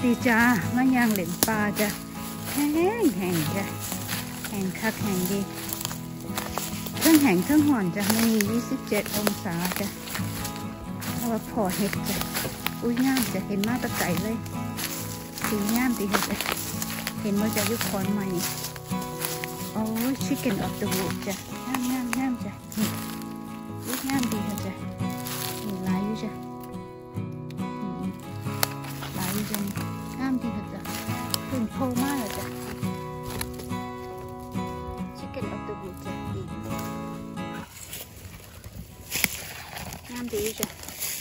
ดีจ้ามาย่างเหล่นปลาจ้ะแห้งจ้ะแห้งคักแห้งดีเครื่องแห้งเครื่องห่อนจ้ะมี27 องศาจ้ะเพราะว่าพอเห็ดจ้ะอุ้ยงามจะเห็นมาตะไก่เลยสีงามดีเห็ดจ้ะเห็นว่าจะยุคคอนใหม่โอ้ชิคเก้นออฟเดอะวูดจ้ะงามจ้ะนี่อุ้ยงามดีเห็ดจ้ะมีลายอยู่จ้ะลายอยู่จ้ะงามดีเห็ดจ้ะถึงโพมากเลยจ้ะชิคเก้นออฟเดอะวูดจ้ะดีงามดีจ้ะ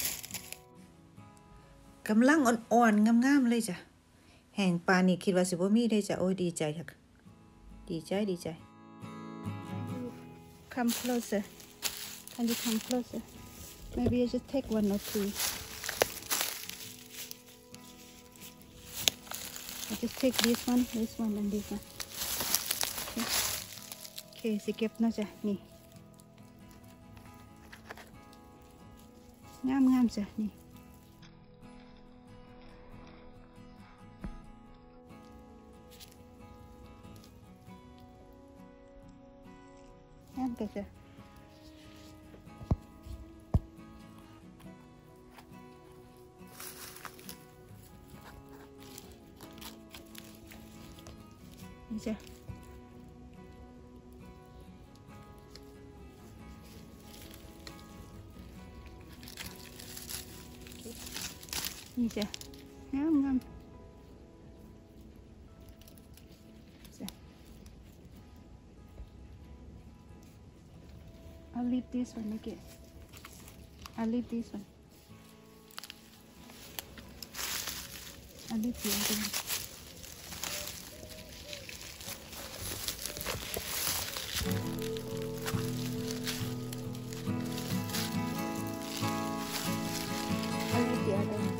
กำลังอ่อนๆงามๆเลยจ้ะแห่งปลานี่คิดว่าสิบ่มีได้จ้ะโอ้ยดีใจค่ะดีใจ Come closer. Can you come closer? Maybe I just take one or two. I just take this one, and this one. Okay, สิเก็บนะจ๊ะนี่งามจ้ะนี่งามจ้ะนี่จ้ะนี่จ้ะงามจ้ะ I'll leave this one again. I'll leave this one. I'll leave the other one. I'll leave the other one.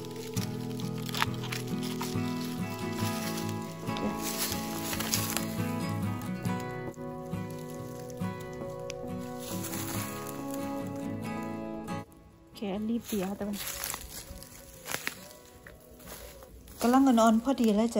Okay, I'll leave the other one. กำลังอ่อนๆพอดีเลยจ้ะ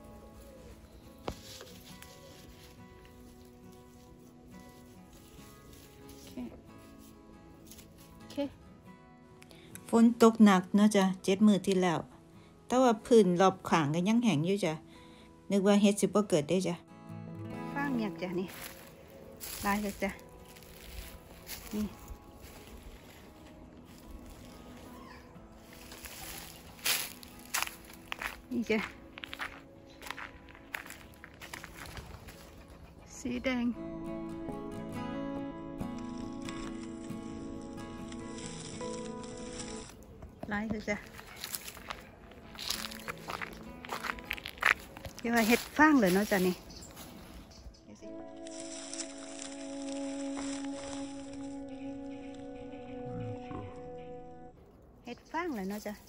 Okay. ฝนตกหนักเนาะจ้ะ7 มื้อที่แล้วแต่ว่าพื้นรอบข้างก็ยังแห้งอยู่จ้ะนึกว่าเฮ็ดสิบ่เกิดได้จ้ะฟางเมียกจ้ะนี่ลายเลยจ้ะนี่นี่จ้ะสีแดงลายเลยจ้ะเดี๋ยวเห็ดฟางเลยเนาะจ้ะนี่เห็ดฟางเลยเนาะจ้ะ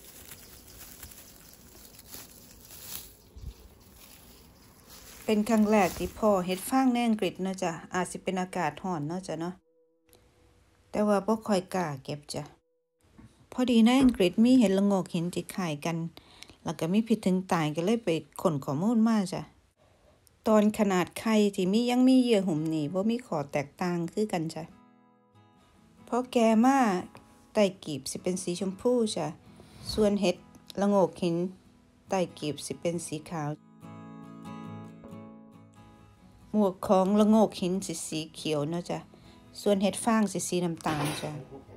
เป็นครั้งแรกที่พ่อเฮ็ดฟางในอังกฤษเนาะจ้ะอาจสิเป็นอากาศร้อนเนาะจ้ะเนาะแต่ว่าบ่ค่อยกล้าเก็บจ้ะพอดีในอังกฤษมีเห็ดละโงกหินที่คล้ายกันแล้วก็มีพิษถึงตายก็เลยไปค้นข้อมูลมาจ้ะตอนขนาดไข่ที่ยังมีเยื่อหุ้มนี่บ่มีข้อแตกต่างคือกันจ้ะพอแก่มาใต้กีบสิเป็นสีชมพูจ้ะส่วนเห็ดละโงกหินใต้กีบสิเป็นสีขาวหมวกของละโงกหินสีเขียวเนาะจ้ะส่วนเห็ดฟางสีน้ำตาลจ้ะ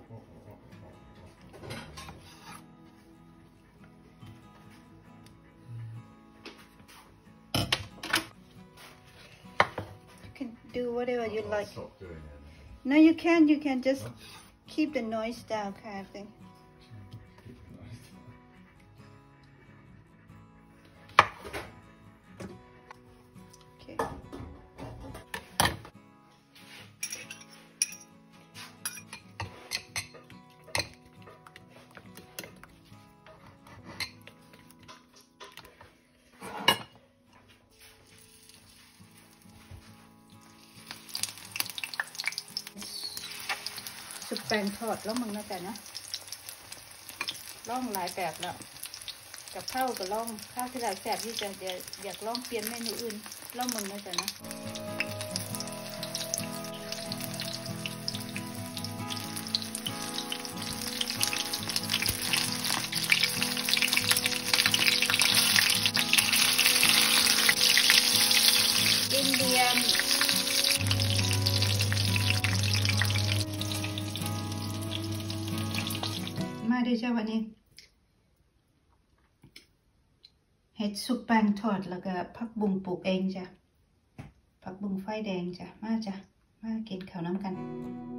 Do whatever you like. Stop doing it. No, you can just keep the noise down, kind of thing. Okay. Super แป้งทอดแล้วมึงนะจ๊ะนะล่องหลายแบบแล้วกับข้าวก็ลองข้าวที่เราแซ่บที่จะอยากลองเปลี่ยนเมนูอื่นลองมึงนะจ๊ะนะอินเดียมาด้วยจ้ะวันนี้เห็ดซุปแป้งทอดแล้วก็ผักบุ้งปลูกเองจ้ะผักบุ้งไฟแดงจ้ะมาจ้ะมากินข้าวน้ำกัน